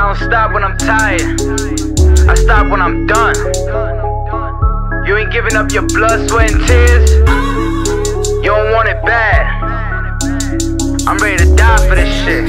don't stop when I'm tired, I stop when I'm done. You ain't giving up your blood, sweat, and tears. You don't want it bad. I'm ready to die for this shit.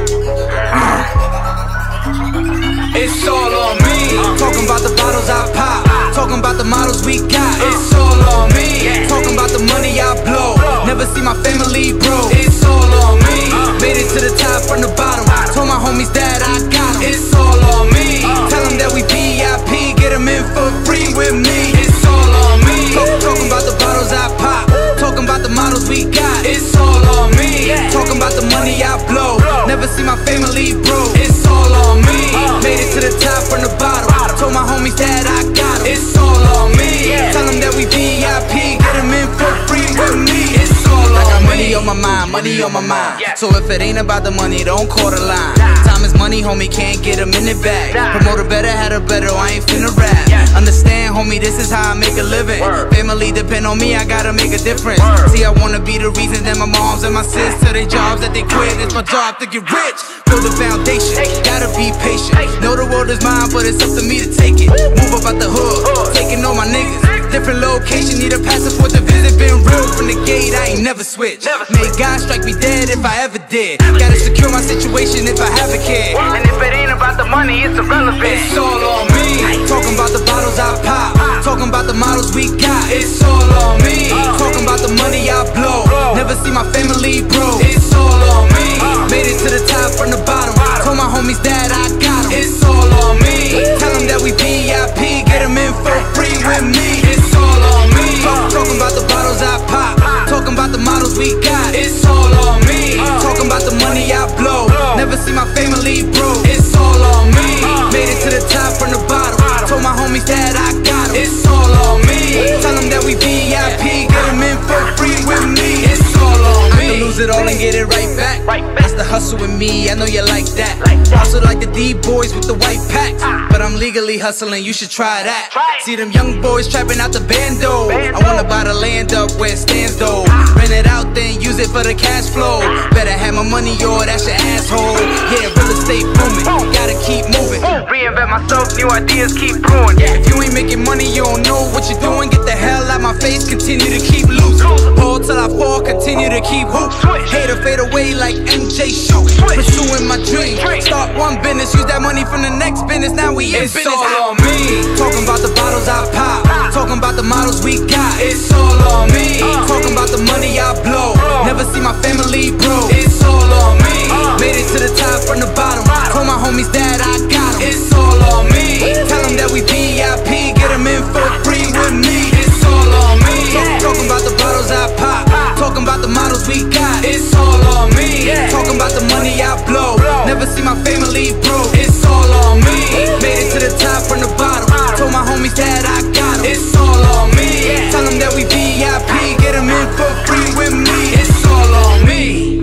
It's all on me. Talking about the bottles I pop, talking about the models we got. It's all on me. Talking about the money I blow, never see my family broke. It's all on me. Made it to the top from the bottom, told my homies that I got them. It's all on me. Tell them that we VIP, get them in for free with me. It's all on me. Talking about the bottles I pop, talking about the models we got. It's all on me. Talking about the money I blow, never see my family broke. It's all on me. Made it to the top from the bottom, told my homies that I got them. It's all on me. Tell them that we VIP, get them in for free with me. It's all on me. I got money on my mind, money on my mind. So if it ain't about the money, don't call the line. Time is money, homie, can't get them in the bag. Promoter better, had a better, I ain't finna rap. Understand, homie, this is how I make a living. Family depend on me, I gotta make a difference. See, I wanna be the reason that my moms and my sis to their jobs that they quit. It's my job to get rich, build a foundation, gotta be patient. Know the world is mine, but it's up to me to take it. Move up out the hood, taking all my niggas. Different location, need a passport to visit. Been real from the gate, I ain't never switched. May God strike me dead if I ever did. Gotta secure my situation if I have a kid. And if it ain't about the money, it's irrelevant. It's all on me. Talking about the bottles I pop, talking about the models we got. It's all on me. Talking about the money I blow, never see my family broke. It's all on me. Made it to the top from the bottom, told my homies that I got them. It's all on me. Tell them that we VIP, get them in for free with me. It's all on me. Talking about the bottles I pop, talking about the models we got. It's all on me. Talking about the money I blow, never see my family broke. It's all on me. Made it to the top from the bottom, told my homies that I got them. It's all on me. Tell them that we VIP, get them in for free with me. It's all on me. I can lose it all and get it right back. That's the hustle with me, I know you like that. Hustle like the D-boys with the white packs, but I'm legally hustling, you should try that. See them young boys trapping out the bando. I wanna buy the land up where it stands though. Rent it out, then use it for the cash flow. Better have my money or that's your asshole. Yeah, real estate booming, gotta keep moving. Reinvent myself, new ideas keep brewing. If you ain't making money, you don't know what you're doing. Get the hell out my face, continue to keep losing. Pull till I fall, continue to keep hoop. Hater fade away like MJ shoot. Pursuing my dream, start one business, use that money from the next business. Now we in business. It's all on me. Talking about the bottles I pop, talking about the models we got. It's all on me. Talking about the money I blow, never see my family broke. It's all on me. Made it to the top from the bottom, told my homies that I got them. It's all on me. Tell them that we VIP, get them in for free with me. It's all on me. Talking about the bottles I pop, talking about the models we got. It's all on me. Talking about the money I blow, never see my family broke. It's all on me. Made it to the top from the bottom, told my homies that I got them. It's all on me. Tell them that we VIP, get them in for free with me. It's all on me.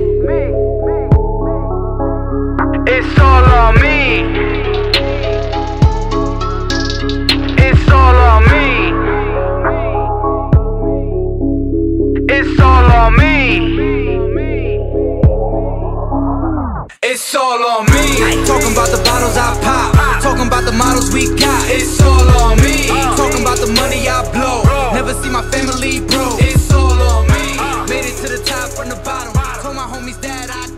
It's all on me. It's all on me. It's all on me. It's all on me. Talking about the bottles I pop, talking about the models we got. It's all on me. Talking about the money I blow, never see my family broke. It's all on me. Made it to the top from the bottom, told my homies that I